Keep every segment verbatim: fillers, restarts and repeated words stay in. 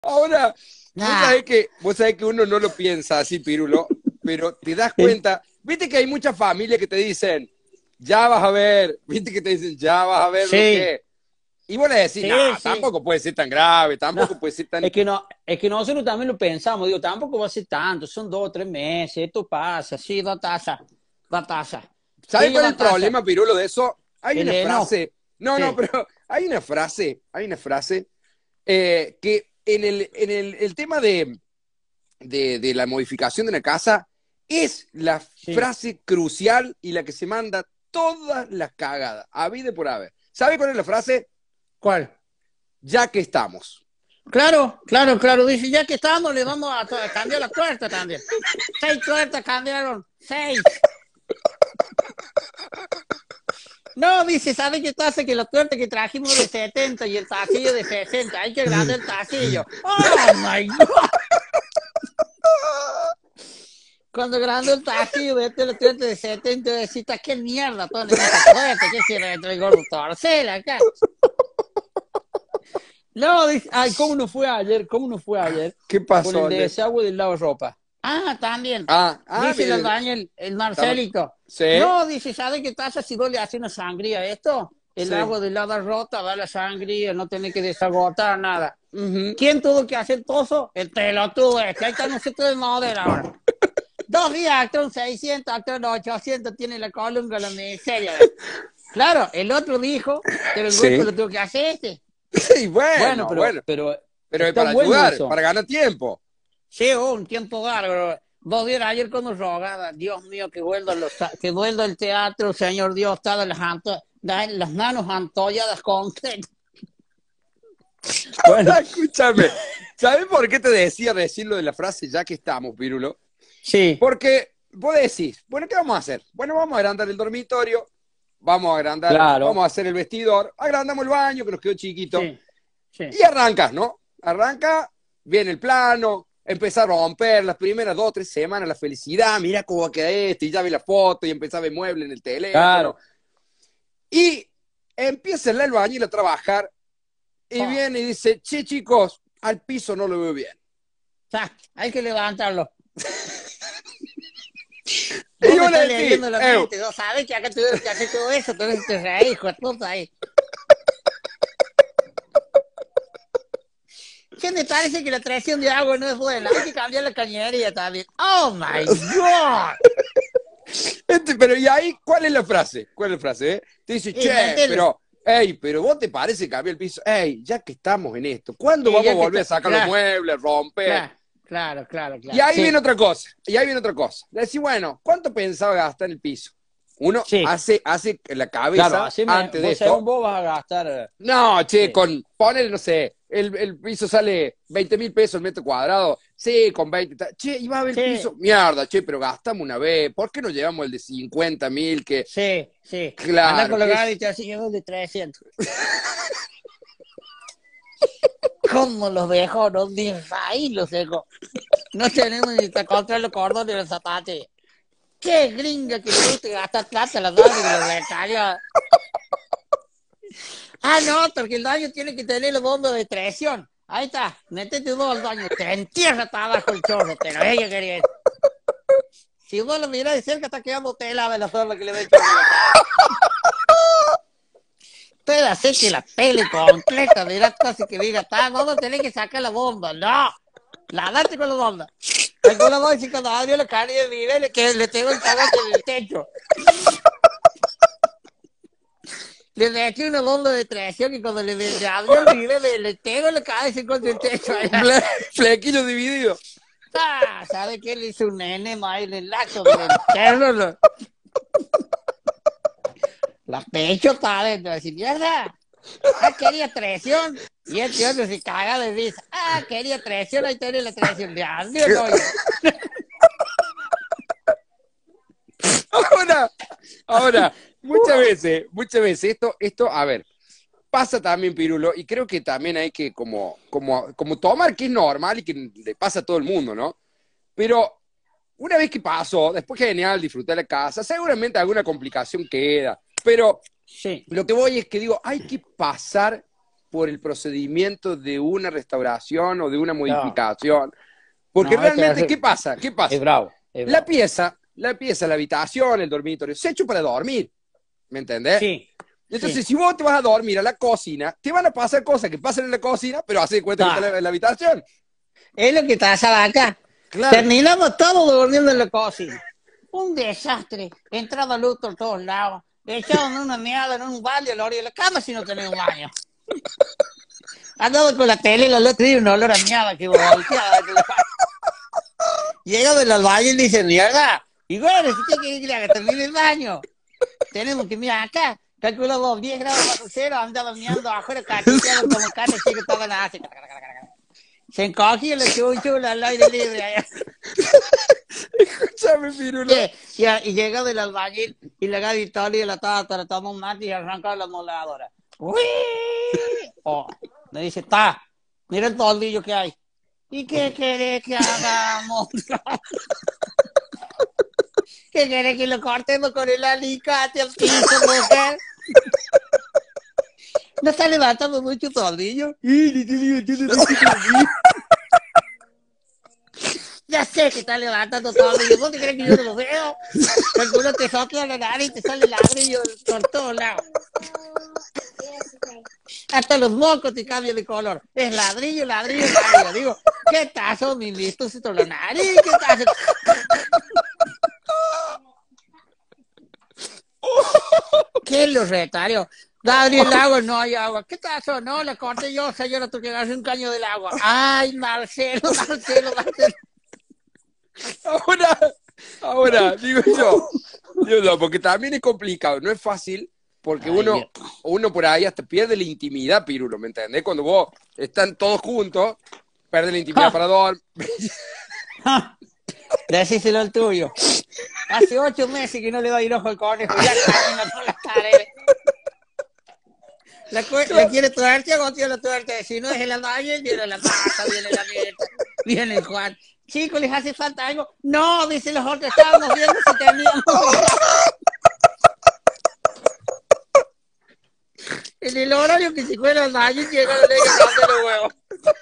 Ahora, vos Nah. sabés que, vos sabés que uno no lo piensa así, Pirulo, pero te das cuenta, viste que hay muchas familias que te dicen, ya vas a ver, viste que te dicen, ya vas a ver lo Sí, que. Y vos le decís, no, sí, sí. tampoco puede ser tan grave, No, tampoco puede ser tan. es que no, es que nosotros también lo pensamos, digo, tampoco va a ser tanto, son dos o tres meses, esto pasa, sí, da tasa, da tasa. ¿Sabes Sí, cuál es da el tasa. problema, Pirulo, de eso? Hay El una enojo. frase, no, no, Sí, pero hay una frase, hay una frase eh, que en el, en el, el tema de, de, de la modificación de una casa es la sí. frase crucial y la que se manda todas las cagadas, a vida por haber. ¿Sabe cuál es la frase? ¿Cuál? Ya que estamos. Claro, claro, claro. Dice, ya que estamos, le vamos a, a cambiar la tuerta también. Seis tuertas cambiaron. Seis. No, dice, ¿sabe qué pasa? Que la tuerta que trajimos de setenta y el tacillo de sesenta, hay que agrandar el tacillo. ¡Oh, my God! Cuando agrando el tacillo de este la tuerta de setenta, decís, ¿qué mierda ponen esta tuerta? ¿Qué sirve entre el gordo torcela acá? No, dice, ay, ¿cómo no fue ayer? ¿Cómo no fue ayer? ¿Qué Con pasó el ayer? desagüe del ropa. Ah, también. Ah, ah, Dice el bien. albañil, el Estaba... Marcelito. Sí, No, dice, ¿sabe qué pasa si vos le haces una sangría a esto? El sí. agua del lado rota va a la sangría, no tiene que desagotar nada. Ujú. ¿Quién tuvo que hacer todo eso? El pelotudo este. Ahí está, no sé qué de madera ahora. Dos días, actor seiscientos, actor ochocientos, tiene la columna, la miseria. Claro, el otro dijo, pero el golpe Sí. lo tuvo que hacer este. Sí, Bueno, bueno, pero, bueno. pero Pero es está para bueno ayudar, eso. para ganar tiempo. Sí, oh, un tiempo bárbaro. Vos vieron ayer cuando rogaba, Dios mío, que vuelva, los, que vuelva el teatro, Señor Dios, está las, las manos antolladas con... Bueno, Ahora, escúchame. ¿Sabes por qué te decía decirlo de la frase ya que estamos, Pirulo? sí, Porque vos decís, bueno, ¿qué vamos a hacer? Bueno, vamos a agrandar el dormitorio, vamos a agrandar, vamos claro, a hacer el vestidor, agrandamos el baño, que nos quedó chiquito, sí, sí. y arrancas, ¿no? Arranca, viene el plano, empezar a romper las primeras dos o tres semanas, la felicidad, mira cómo va a quedar esto, y ya ve la foto, y empezar a ver muebles en el teléfono, Claro. y empieza el albañil a trabajar, y Oh, viene y dice, che, chicos, al piso no lo veo bien. sa, hay que levantarlo. Y Vos me yo estás le decís, leyendo la eh, mente, vos sabés que acá tuvieron que hacer todo eso, todo eso te reís, hijo de puta ahí. ¿Qué me parece que la traición de agua no es buena? Hay que cambiar la cañería también. ¡Oh, my God! este, pero y ahí, ¿cuál es la frase? ¿Cuál es la frase? Eh? Te dice, che, Inventéle. pero, hey, pero vos te parece que había el piso. Hey, ya que estamos en esto, ¿cuándo Y vamos a ya que volver está, a sacar los claro, muebles, romper? claro, claro, claro, Y claro. ahí viene Sí, otra cosa, y ahí viene otra cosa. Le decís, bueno, ¿cuánto pensaba gastar en el piso? Uno sí, hace, hace la claro, cabeza así me, antes de vos según esto. vos vas a gastar, eh, No, che, sí, con, ponele, no sé, el, el piso sale veinte mil pesos el metro cuadrado. Sí, con veinte. ta- Che, iba a haber el sí, piso. Mierda, che, pero gastamos una vez. ¿Por qué no llevamos el de cincuenta mil? Que, sí, sí. Anda claro, con la que gana y es. te hace llevar de trescientos. ¿Cómo los dejo? No, ni ahí los dejo. No tenemos ni para comprar los cordones de los zapatos. Qué gringa que le gusta gastar plata a las damas y los becarios. Ah, no, porque el daño tiene que tener el bondo de traición. Ahí está, métete dos al daño, te entierra hasta abajo el chorro, pero ella quería eso. Si vos lo miras de cerca, está quedando tela de la forma que le ve el chorro en la cabeza. Puede hacer que la pele completa, dirás casi que diga, está, vamos a tener que sacar la bomba. No, la date con la bomba. Tengo la voz y cuando abrió la cara de mi nivel, que le tengo el cagón en el techo. Le metí una bomba de traición y cuando le, le abrió el nivel, le, le tengo la cabeza contra el techo allá. Flequillo dividido. Ah, ¿sabe qué le hizo un nene más en el acto del perro? No? La pecho está dentro, así, mierda. Ah, quería traición. Y el tío se caga de risa. Ah, quería traición, ahí tiene la traición. De adiós, no, yo. Ahora, ahora, muchas veces, muchas veces, esto, esto, a ver, pasa también, Pirulo, y creo que también hay que como, como, como tomar que es normal y que le pasa a todo el mundo, ¿no? Pero una vez que pasó, después genial, disfrutar la casa, seguramente alguna complicación queda, pero Sí, lo que voy es que digo, hay que pasar por el procedimiento de una restauración o de una No, modificación. Porque no, este realmente, es, ¿qué pasa? ¿Qué pasa? es bravo, es La bravo. pieza, la pieza, la habitación, el dormitorio, se ha hecho para dormir, ¿me entendés? Sí, sí. Entonces, si vos te vas a dormir a la cocina, te van a pasar cosas que pasan en la cocina, pero hace de cuenta que está Ta. en la, en la habitación. Es lo que pasa acá. Claro. Terminamos todos durmiendo en la cocina. Un desastre. Entrado luz por todos lados. Echaron una mierda en un balde a la orilla de la cama si no tenía un baño. Andaba con la tele y el otro día un olor a mierda que volteaba. Llega del albañil y dice, mierda, y bueno, si usted quiere que le haga termine el baño, tenemos que mirar acá. Calculamos diez grados bajo cero, andaba mirando afuera, cacheteando como cara chica, estaba la hace. Se encogía el chucho al aire libre allá. Escúchame, Pirulo. Y, y, y llega del albañil y le da Victoria y la estaba tratando un mate y arranca la moladora. ¡Uy! Oh, me dice, está, mira el toldillo que hay. ¿Y qué querés que hagamos? ¿Qué querés que lo cortemos con el alicate al piso, mujer? ¿No está levantando mucho toldillo? Ya sé que está levantando toldillo. ¿Vos te crees que yo no lo veo? Calculo te sopla la nariz y te sale ladrillo por todos lados. Hasta los mocos te cambian de color. Es ladrillo, ladrillo, ladrillo. Digo, ¿qué tazo, mi listo? Se la nariz, ¿qué tazo? ¿Qué es lo retario? Gabriel, agua, no hay agua. ¿Qué tazo? No, la corté yo, señora, tú que agarré un caño del agua. Ay, Marcelo, Marcelo, Marcelo. Ahora, ahora, digo yo, digo yo, porque también es complicado, no es fácil, porque Ay, uno, Dios. uno por ahí hasta pierde la intimidad, Pirulo, ¿me entendés? Cuando vos están todos juntos, pierde la intimidad Ja, para dormir. ja. Decíselo al tuyo. Hace ocho meses que no le doy el ojo al conejo, ya camina por las paredes. La, la quiere tuerte, Agotio la tuerte. Si no es el albañil, viene la masa, viene la nieta, viene el Juan. Chicos, ¿les hace falta algo? No, dicen los otros, estábamos viendo si teníamos. En el horario que se fue el albañil, llega la ley de los huevos.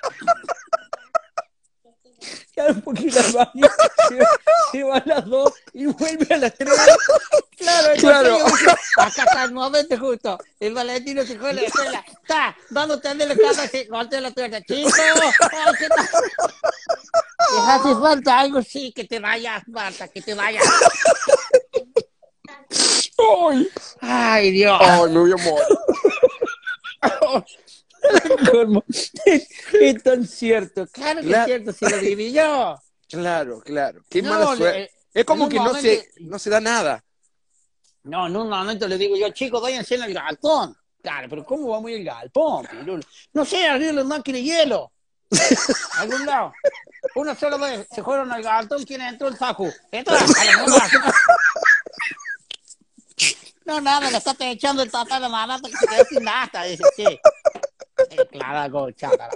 Queda un poquito al baño, se, se va a las dos y vuelve a las tres. Claro, Claro. entonces yo dije, acá está el momento justo. El Valentino se fue a la escuela. Está, vamos a tener la cama, se golpea la tuerta. Chicos, ay, ¿qué tal? ¿Les hace falta algo? Sí, que te vayas, Marta, que te vayas. ¡Ay! Ay, Dios. ¡Ay, me voy a morir! Es, es tan cierto, claro que Claro. es cierto, si lo viví yo. Claro, claro. Qué No, mala suerte. le- Es como en que un no momento- se, no se da nada. No, en un momento le digo yo, chicos, váyanse en el galpón. Claro, pero ¿cómo vamos a ir al galpón, Pirulo? No sé, arriba la máquina de hielo. A algún lado. Una sola vez se fueron al galpón, ¿quién entró? El Facu. Entra, a la mamá. No, nada, le está echando el papá a la mamá porque se quedó sin nada. Dice, sí. Eh, claro, go, chácala.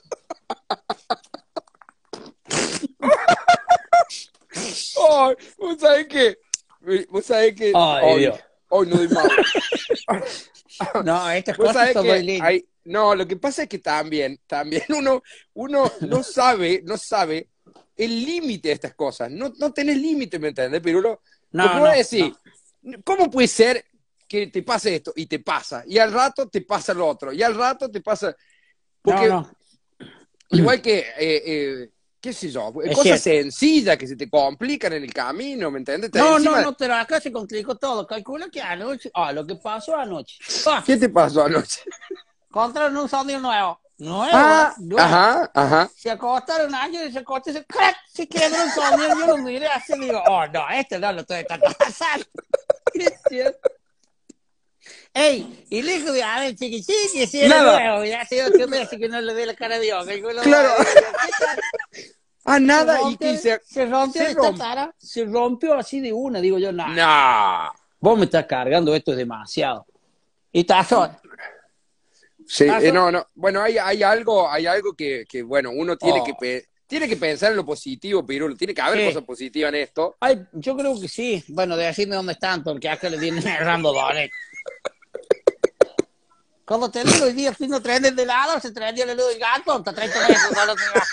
¡Ay! ¿Vos sabés qué? ¿Vos sabés qué? Ay, Ay, Dios. hoy no doy más. No, estas Vos cosas sabés son que muy lindas. hay, no, lo que pasa es que también, también uno, uno no sabe, no sabe el límite de estas cosas. No, no tenés límite, ¿me entendés, Pirulo? No, Porque no, voy a decir, no. ¿cómo puede ser que te pase esto? Y te pasa. Y al rato te pasa lo otro. Y al rato te pasa. Porque No, no. igual que, eh, eh, qué sé yo, Es cosas cierto. sencillas que se te complican en el camino, ¿me entendés? Te- No, encima- no, no, pero acá se complicó todo. Calcula que anoche, ah, lo que pasó anoche. Ah, ¿Qué te pasó anoche? compraron un sonido nuevo. Nuevo, Ah, ¿eh? Nuevo. ajá, ajá. Se acostaron años y se acostó y se crack, se quebró el sonido. Yo lo miré así y digo, oh, no, este no lo estoy tratando de pasar. Es cierto. Ey, y le dijo, a ver, chiqui, chiqui, si era Nada. nuevo, ya hace ocho meses que no le ve la cara a Dios. Que yo lo- Claro. ¿Qué tal? Ah, nada, se y rompió, que se, se rompió se esta rompe. tara, se rompió así de una, digo yo, no, No. vos me estás cargando, esto es demasiado. Y tazón, Sí, ¿Tazo? eh, no, no. Bueno, hay, hay algo, hay algo que, que, bueno, uno tiene, Oh. que pe- tiene que pensar en lo positivo, Pirulo. Tiene que haber Sí. cosas positivas en esto. ay, yo creo que sí, bueno, de decirme dónde están, porque acá le vienen errando dólares. Como te digo, hoy día fui no trenes de helado, se traen el helado del gato, hasta treinta metros. No lo tengas.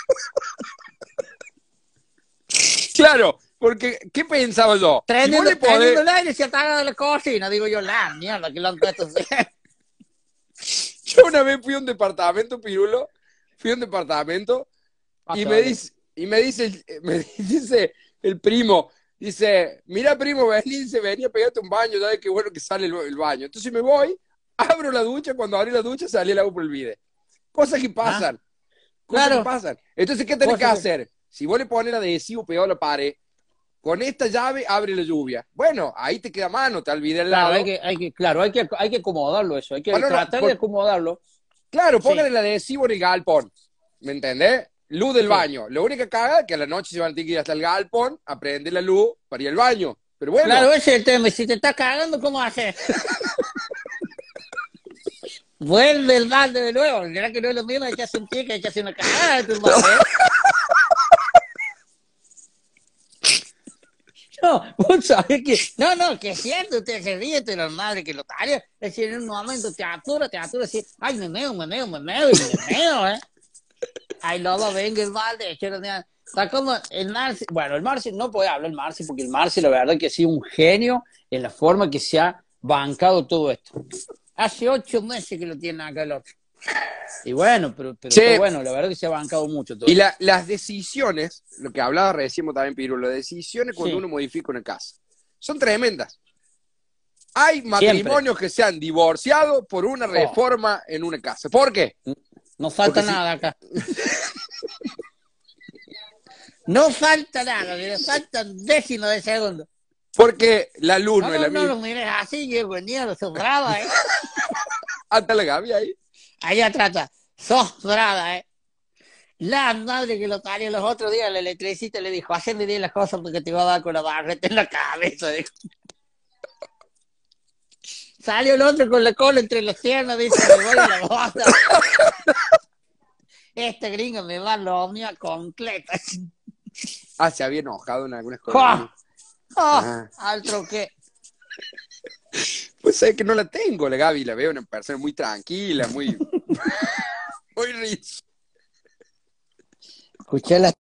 Claro, porque, ¿qué pensaba yo? Si vos Teniendo, le teniendo podés... el aire se ataca de la cocina, digo yo, la mierda, que lo han puesto así. Yo una vez fui a un departamento, Pirulo, fui a un departamento y me dice, y me dice, me dice el primo, dice, mira primo, vení, dice, vení a pegarte un baño, ya ves qué bueno que sale el, el baño. Entonces me voy, abro la ducha, cuando abrí la ducha salí el agua por el vide. Cosas que pasan, ¿Ah? cosas Claro. que pasan. Entonces, ¿qué tenés que Cosas que... hacer? Si vos le pones adhesivo pegado a la pared, con esta llave abre la lluvia. Bueno, ahí te queda mano, te olvidé el Claro, lado. hay que, hay que, claro, hay que, hay que acomodarlo eso, hay que Bueno, no, tratar de por- acomodarlo. claro, pongan Sí, el adhesivo en el galpón. ¿Me entendés? Luz del sí. baño. Lo único que caga es que a la noche se van a tener que ir hasta el galpón a prender la luz para ir al baño. Pero bueno, Claro, ese es el tema. Y si te estás cagando, ¿cómo haces? Vuelve el balde de nuevo. ¿Verdad que no es lo mismo? Hay que hacer un pie, que hay que hacer una cagada de tu balde. No, vos sabés que... No, no, que es cierto, usted se ríe de los madres que lo tarea. Es decir, en un momento te atura, te atura, así, ay, me meo, me meo, me meo, y me meo, ¿eh? Ay, luego venga el balde, que no tenga- está como el Marci, bueno, el Marci, no puede hablar el Marci, porque el Marci, la verdad que ha sido un genio en la forma que se ha bancado todo esto. Hace ocho meses que lo tiene acá el otro. Y bueno, pero, pero está che, bueno, la verdad que se ha bancado mucho todo y esto. la- las decisiones, lo que hablaba recién vos también, Piru, las decisiones cuando Sí, uno modifica una casa, son tremendas. Hay siempre. matrimonios que se han divorciado por una Oh, reforma en una casa. ¿Por qué? no falta Porque si, nada acá. No falta nada, le faltan décimas de segundo. porque la luz No, no es no, la no misma. lo mires así, que venía de sobrada, ¿eh? Hasta la Gaby ahí. Allá trata, sobrada, ¿eh? La madre que lo parió los otros días, el electricista le dijo, hacen bien las cosas porque te va a dar con la barreta en la cabeza. Dijo. Salió el otro con la cola entre las piernas, dice, me voy a la bota. Este gringo me va a la omnia completa. Ah, se había enojado en algunas ¡Oh! colonias. ¡Oh! Ah. Altro que... Pues es que no la tengo, la Gaby, la veo una persona muy tranquila, muy, muy risa. Escuché la